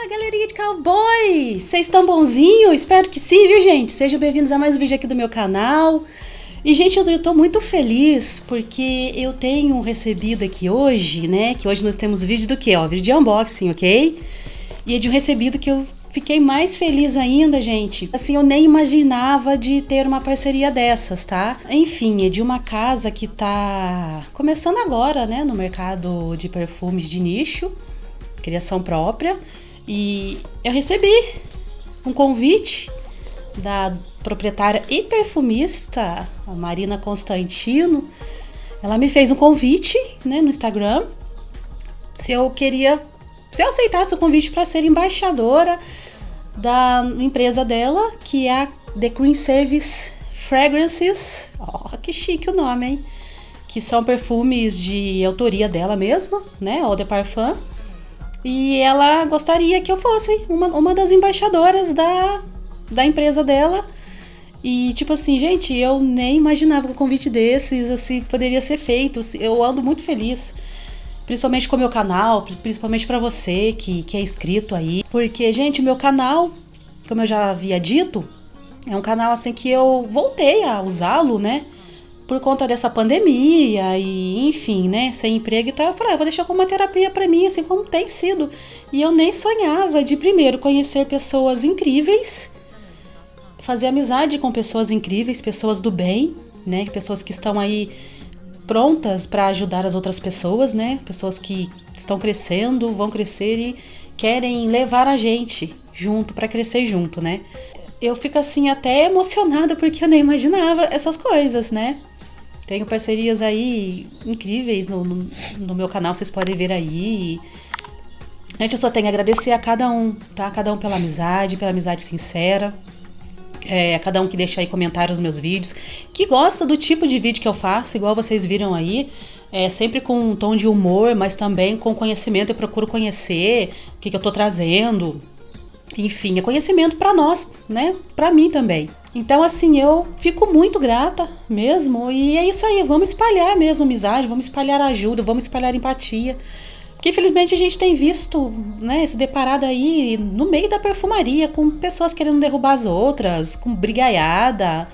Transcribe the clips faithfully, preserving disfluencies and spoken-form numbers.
Fala, galerinha de cowboy! Vocês estão bonzinhos? Espero que sim, viu, gente? Sejam bem-vindos a mais um vídeo aqui do meu canal. E, gente, eu tô muito feliz porque eu tenho recebido aqui hoje, né? Que hoje nós temos vídeo do quê? Ó, vídeo de unboxing, ok? E é de um recebido que eu fiquei mais feliz ainda, gente. Assim, eu nem imaginava de ter uma parceria dessas, tá? Enfim, é de uma casa que tá começando agora, né? No mercado de perfumes de nicho, criação própria. E eu recebi um convite da proprietária e perfumista, a Marina Constantino. Ela me fez um convite, né, no Instagram, se eu queria, se eu aceitasse o convite para ser embaixadora da empresa dela, que é a The Queen Service Fragrances. Ó, oh, que chique o nome, hein? Que são perfumes de autoria dela mesma, né, Eau de Parfum. E ela gostaria que eu fosse uma, uma das embaixadoras da, da empresa dela. E tipo assim, gente, eu nem imaginava que um convite desses assim, poderia ser feito. Eu ando muito feliz, principalmente com o meu canal, principalmente pra você que, que é inscrito aí. Porque, gente, o meu canal, como eu já havia dito, é um canal assim que eu voltei a usá-lo, né? Por conta dessa pandemia e, enfim, né, sem emprego e tal, eu falei, ah, vou deixar como uma terapia pra mim, assim como tem sido. E eu nem sonhava de, primeiro, conhecer pessoas incríveis, fazer amizade com pessoas incríveis, pessoas do bem, né, pessoas que estão aí prontas para ajudar as outras pessoas, né, pessoas que estão crescendo, vão crescer e querem levar a gente junto, para crescer junto, né. Eu fico, assim, até emocionada porque eu nem imaginava essas coisas, né. Tenho parcerias aí incríveis no, no, no meu canal, vocês podem ver aí. Gente, eu só tenho a agradecer a cada um, tá? Cada um pela amizade, pela amizade sincera. É, a cada um que deixa aí comentários nos meus vídeos, que gosta do tipo de vídeo que eu faço, igual vocês viram aí. É, sempre com um tom de humor, mas também com conhecimento. Eu procuro conhecer o que, que eu tô trazendo. Enfim, é conhecimento pra nós, né? Pra mim também. Então, assim, eu fico muito grata mesmo. E é isso aí, vamos espalhar mesmo amizade, vamos espalhar ajuda, vamos espalhar empatia. Porque, infelizmente, a gente tem visto, né, se deparado aí no meio da perfumaria com pessoas querendo derrubar as outras, com brigaiada.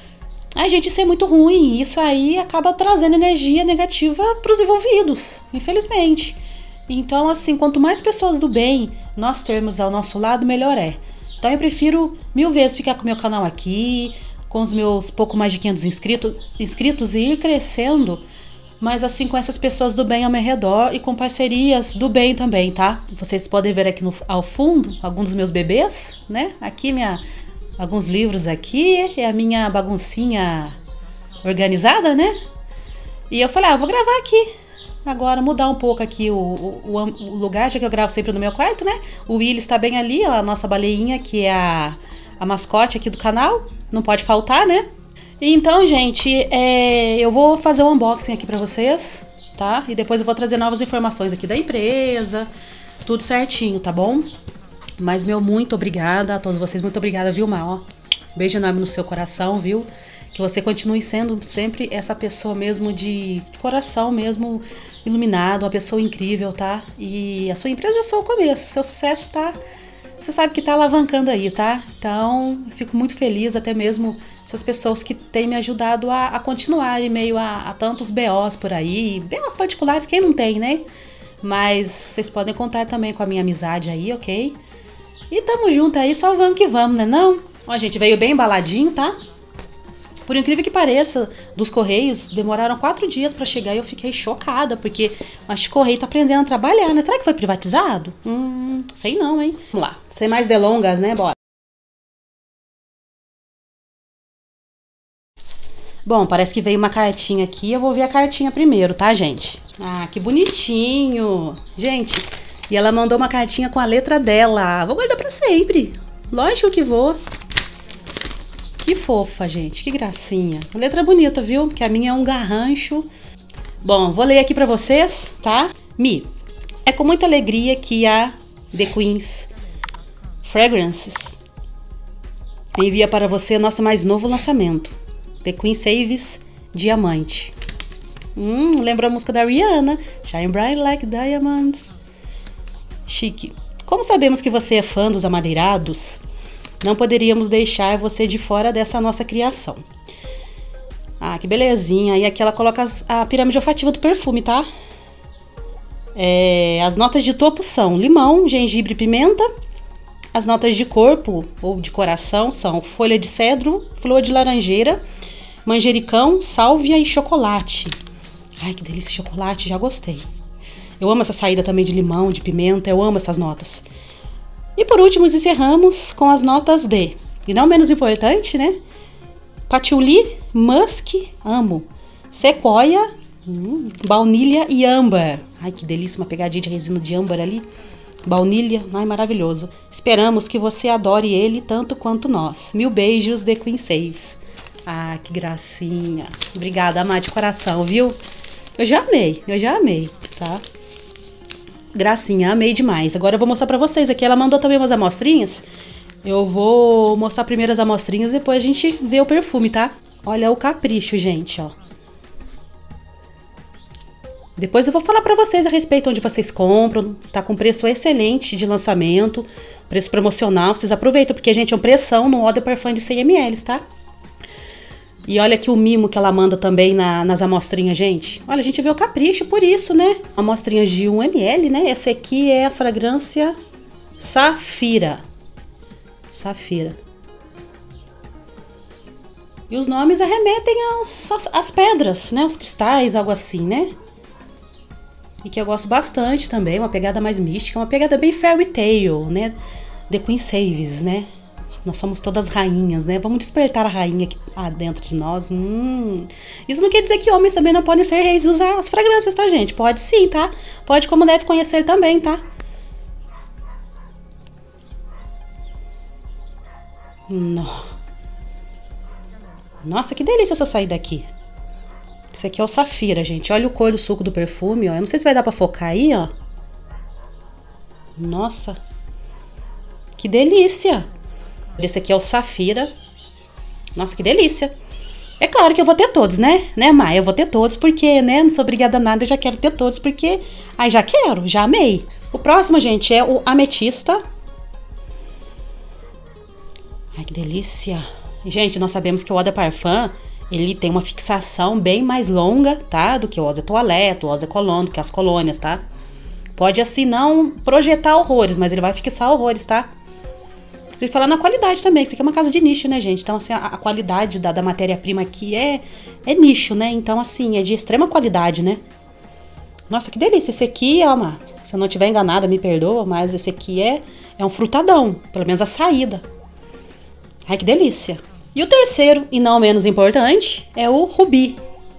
Ai, gente, isso é muito ruim. Isso aí acaba trazendo energia negativa pros envolvidos, infelizmente. Então, assim, quanto mais pessoas do bem nós termos ao nosso lado, melhor é. Então eu prefiro mil vezes ficar com o meu canal aqui, com os meus pouco mais de quinhentos inscritos, inscritos e ir crescendo, mas assim com essas pessoas do bem ao meu redor e com parcerias do bem também, tá? Vocês podem ver aqui no, ao fundo alguns dos meus bebês, né? Aqui minha, alguns livros aqui, é a minha baguncinha organizada, né? E eu falei, ah, eu vou gravar aqui. Agora mudar um pouco aqui o, o, o lugar, já que eu gravo sempre no meu quarto, né? O Willy está bem ali, a nossa baleinha, que é a, a mascote aqui do canal. Não pode faltar, né? Então, gente, é, eu vou fazer um unboxing aqui pra vocês, tá? E depois eu vou trazer novas informações aqui da empresa, tudo certinho, tá bom? Mas, meu, muito obrigada a todos vocês. Muito obrigada, viu, Má? Beijo enorme no seu coração, viu? Que você continue sendo sempre essa pessoa mesmo de coração mesmo iluminado, uma pessoa incrível, tá? E a sua empresa é só o começo, seu sucesso tá, você sabe que tá alavancando aí, tá? Então, eu fico muito feliz, até mesmo essas pessoas que têm me ajudado a, a continuar em meio a, a tantos B Os por aí, B Os particulares, quem não tem, né? Mas vocês podem contar também com a minha amizade aí, ok? E tamo junto aí, só vamos que vamos, né não? Ó, gente, veio bem embaladinho, tá? Por incrível que pareça, dos Correios, demoraram quatro dias pra chegar e eu fiquei chocada, porque acho que o Correio tá aprendendo a trabalhar, né? Será que foi privatizado? Hum, sei não, hein? Vamos lá, sem mais delongas, né? Bora. Bom, parece que veio uma cartinha aqui, eu vou ver a cartinha primeiro, tá, gente? Ah, que bonitinho! Gente, e ela mandou uma cartinha com a letra dela. Vou guardar pra sempre. Lógico que vou. Que fofa, gente, que gracinha. Letra bonita, viu? Que a minha é um garrancho. Bom, vou ler aqui pra vocês, tá? Mi, é com muita alegria que a The Queen's Fragrances envia para você nosso mais novo lançamento, The Queen Service Diamante. Hum, lembra a música da Rihanna, Shine Bright Like Diamonds. Chique. Como sabemos que você é fã dos amadeirados, não poderíamos deixar você de fora dessa nossa criação. Ah, que belezinha. E aqui ela coloca as, a pirâmide olfativa do perfume, tá? É, as notas de topo são limão, gengibre e pimenta. As notas de corpo ou de coração são folha de cedro, flor de laranjeira, manjericão, sálvia e chocolate. Ai, que delícia, chocolate, já gostei. Eu amo essa saída também de limão, de pimenta, eu amo essas notas. E por último, encerramos com as notas de, e não menos importante, né? Patchouli, musk, amo. Sequoia, hum, baunilha e âmbar. Ai, que delícia, uma pegadinha de resina de âmbar ali. Baunilha, ai, maravilhoso. Esperamos que você adore ele tanto quanto nós. Mil beijos, The Queen Saves. Ah, que gracinha. Obrigada, amar de coração, viu? Eu já amei, eu já amei, tá? Gracinha, amei demais. Agora eu vou mostrar pra vocês aqui. Ela mandou também umas amostrinhas. Eu vou mostrar primeiro as amostrinhas e depois a gente vê o perfume, tá? Olha o capricho, gente, ó. Depois eu vou falar pra vocês a respeito onde vocês compram. Está com preço excelente de lançamento, preço promocional. Vocês aproveitam, porque, gente, é um pressão no Eau de Parfum de cem mililitros, tá? E olha aqui o mimo que ela manda também na, nas amostrinhas, gente. Olha, a gente vê o capricho por isso, né? Amostrinhas de um mililitro, né? Essa aqui é a fragrância Safira. Safira. E os nomes arremetem aos, às pedras, né? Os cristais, algo assim, né? E que eu gosto bastante também, uma pegada mais mística, uma pegada bem fairy tale, né? The Queen Saves, né? Nós somos todas rainhas, né? Vamos despertar a rainha aqui ah, dentro de nós. Hum. Isso não quer dizer que homens também não podem ser reis e usar as fragrâncias, tá, gente? Pode sim, tá? Pode, como deve conhecer também, tá? No. Nossa, que delícia essa saída aqui. Esse aqui é o Safira, gente. Olha o cor do suco do perfume, ó. Eu não sei se vai dar pra focar aí, ó. Nossa. Que delícia. Esse aqui é o Safira. Nossa, que delícia. É claro que eu vou ter todos, né? Né, Maia? Eu vou ter todos porque, né? Não sou obrigada a nada, eu já quero ter todos porque... Ai, já quero, já amei. O próximo, gente, é o Ametista. Ai, que delícia. Gente, nós sabemos que o Eau de Parfum, ele tem uma fixação bem mais longa, tá? Do que o Eau de Toilette, o Eau de Cologne, do que as colônias, tá? Pode, assim, não projetar horrores, mas ele vai fixar horrores, tá? Sem falar na qualidade também, isso aqui é uma casa de nicho, né, gente? Então, assim, a, a qualidade da, da matéria-prima aqui é, é nicho, né? Então, assim, é de extrema qualidade, né? Nossa, que delícia. Esse aqui, ó, Má, se eu não estiver enganada, me perdoa, mas esse aqui é, é um frutadão, pelo menos a saída. Ai, que delícia. E o terceiro, e não menos importante, é o Rubi.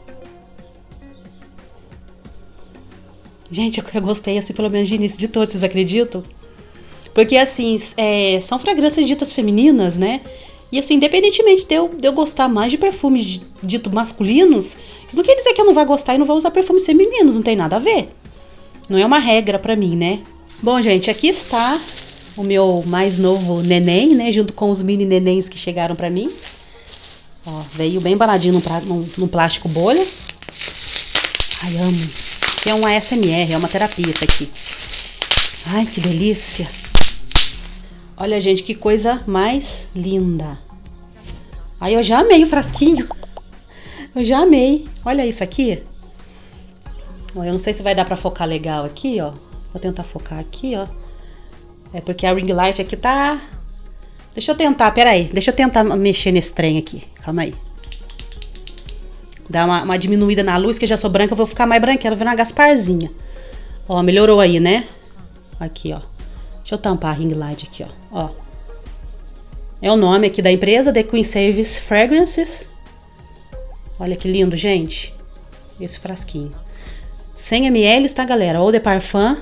Gente, eu, eu gostei, assim, pelo menos de início de todos, vocês acreditam? Porque, assim, é, são fragrâncias ditas femininas, né? E, assim, independentemente de eu, de eu gostar mais de perfumes ditos masculinos, isso não quer dizer que eu não vou gostar e não vou usar perfumes femininos, não tem nada a ver. Não é uma regra pra mim, né? Bom, gente, aqui está o meu mais novo neném, né? Junto com os mini nenéns que chegaram pra mim. Ó, veio bem embaladinho num, num, num plástico bolha. Ai, amo. Que é um A S M R, é uma terapia isso aqui. Ai, que delícia. Olha, gente, que coisa mais linda. Ai, eu já amei o frasquinho. Eu já amei. Olha isso aqui. Ó, eu não sei se vai dar pra focar legal aqui, ó. Vou tentar focar aqui, ó. É porque a ring light aqui tá... Deixa eu tentar, peraí. Deixa eu tentar mexer nesse trem aqui. Calma aí. Dá uma, uma diminuída na luz, que eu já sou branca, eu vou ficar mais branqueira, vendo uma Gasparzinha. Ó, melhorou aí, né? Aqui, ó. Deixa eu tampar a ring light aqui, ó. Ó. É o nome aqui da empresa, The Queen Saves Fragrances. Olha que lindo, gente. Esse frasquinho. cem mililitros, tá, galera? Eau de Parfum.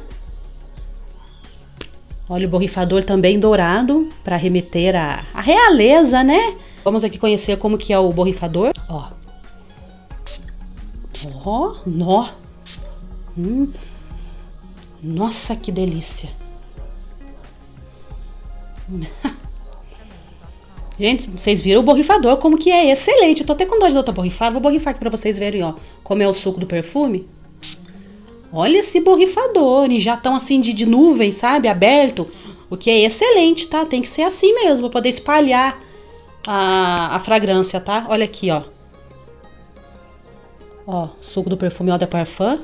Olha o borrifador também dourado, para remeter a, a realeza, né? Vamos aqui conhecer como que é o borrifador. Ó. Ó, nó. Hum. Nossa, que delícia. Gente, vocês viram o borrifador, como que é excelente. Eu tô até com dor de outra borrifada. Vou borrifar aqui pra vocês verem, ó, como é o suco do perfume. Olha esse borrifador, e já estão assim de, de nuvem, sabe? Aberto. O que é excelente, tá? Tem que ser assim mesmo, para poder espalhar a, a fragrância, tá? Olha aqui, ó. Ó, suco do perfume Eau de Parfum.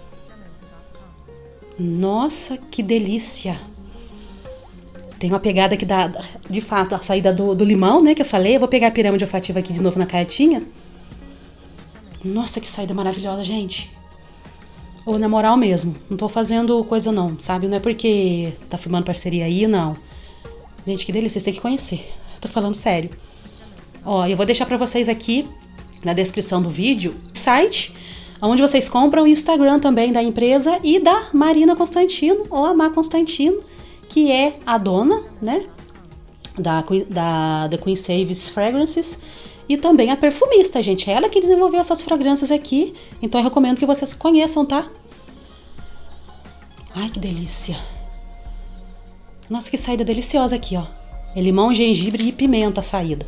Nossa, que delícia. Tem uma pegada aqui da, de fato, a saída do, do limão, né, que eu falei. Eu vou pegar a pirâmide olfativa aqui de novo na cartinha. Nossa, que saída maravilhosa, gente. Ou na moral mesmo, não tô fazendo coisa não, sabe? Não é porque tá firmando parceria aí, não. Gente, que delícia, vocês têm que conhecer. Tô falando sério. Ó, eu vou deixar pra vocês aqui na descrição do vídeo o site onde vocês compram, o Instagram também da empresa e da Marina Constantino, ou a Má Constantino, que é a dona, né, da, da The Queen Saves Fragrances, e também a perfumista, gente. É ela que desenvolveu essas fragrâncias aqui, então eu recomendo que vocês conheçam, tá? Ai, que delícia. Nossa, que saída deliciosa aqui, ó. É limão, gengibre e pimenta a saída.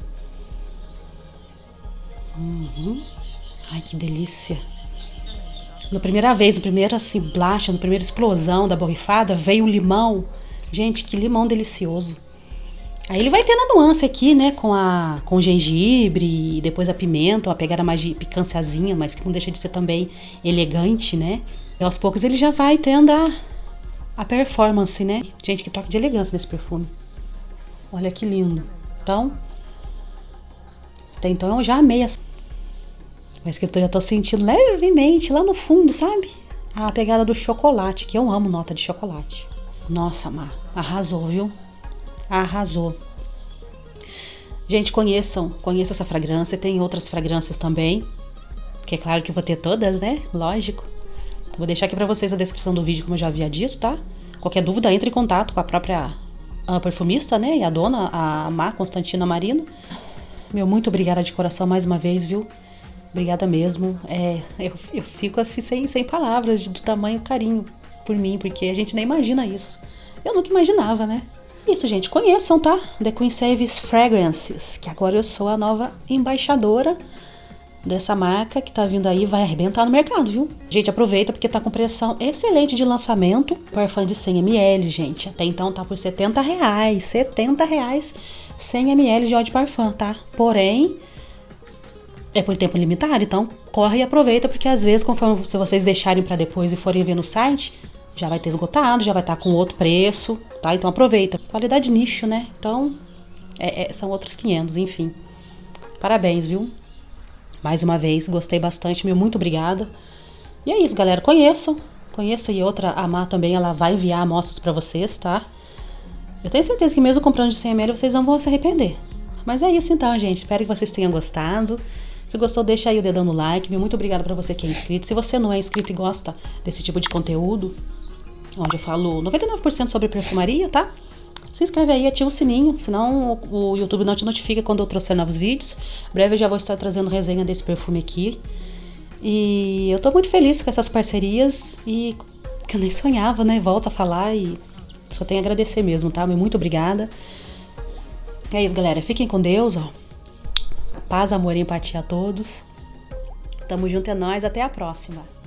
Uhum. Ai, que delícia. Na primeira vez, no primeiro assim, blacha, na primeira explosão da borrifada, veio o limão. Gente, que limão delicioso. Aí ele vai ter na nuance aqui, né, com a com o gengibre e depois a pimenta, uma pegada mais de picânciazinha, mas que não deixa de ser também elegante, né? E aos poucos ele já vai tendo a, a performance, né? Gente, que toque de elegância nesse perfume. Olha que lindo. Então, até então eu já amei essa. Mas que eu já tô sentindo levemente lá no fundo, sabe? A pegada do chocolate, que eu amo nota de chocolate. Nossa, Má, arrasou, viu? Arrasou. Gente, conheçam, conheçam essa fragrância. Tem outras fragrâncias também, que é claro que eu vou ter todas, né? Lógico. Vou deixar aqui pra vocês a descrição do vídeo, como eu já havia dito, tá? Qualquer dúvida, entre em contato com a própria a perfumista, né? E a dona, a Má Constantina Marina. Meu, muito obrigada de coração mais uma vez, viu? Obrigada mesmo. É, eu, eu fico assim sem, sem palavras de, do tamanho carinho por mim, porque a gente nem imagina isso. Eu nunca imaginava, né? Isso, gente, conheçam, tá? The Queen Saves Fragrances, que agora eu sou a nova embaixadora dessa marca que tá vindo aí, vai arrebentar no mercado, viu? Gente, aproveita porque tá com pressão excelente de lançamento. Parfum de cem mililitros, gente. Até então tá por setenta reais. setenta reais cem mililitros de óleo de parfum, tá? Porém, é por tempo limitado, então corre e aproveita, porque às vezes, conforme se vocês deixarem pra depois e forem ver no site, já vai ter esgotado, já vai estar com outro preço, tá? Então aproveita. Qualidade nicho, né? Então, é, é, são outros quinhentos, enfim. Parabéns, viu? Mais uma vez, gostei bastante, meu muito obrigada. E é isso, galera. Conheçam. Conheçam, e outra, a Má também, ela vai enviar amostras pra vocês, tá? Eu tenho certeza que mesmo comprando de cem mililitros, vocês não vão se arrepender. Mas é isso então, gente. Espero que vocês tenham gostado. Se gostou, deixa aí o dedão no like. Meu muito obrigada pra você que é inscrito. Se você não é inscrito e gosta desse tipo de conteúdo, onde eu falo noventa e nove por cento sobre perfumaria, tá? Se inscreve aí, ativa o sininho, senão o, o YouTube não te notifica quando eu trouxer novos vídeos. Em breve eu já vou estar trazendo resenha desse perfume aqui. E eu tô muito feliz com essas parcerias e que eu nem sonhava, né? Volto a falar e só tenho a agradecer mesmo, tá? Muito obrigada. É isso, galera. Fiquem com Deus, ó. Paz, amor e empatia a todos. Tamo junto, é nóis. Até a próxima.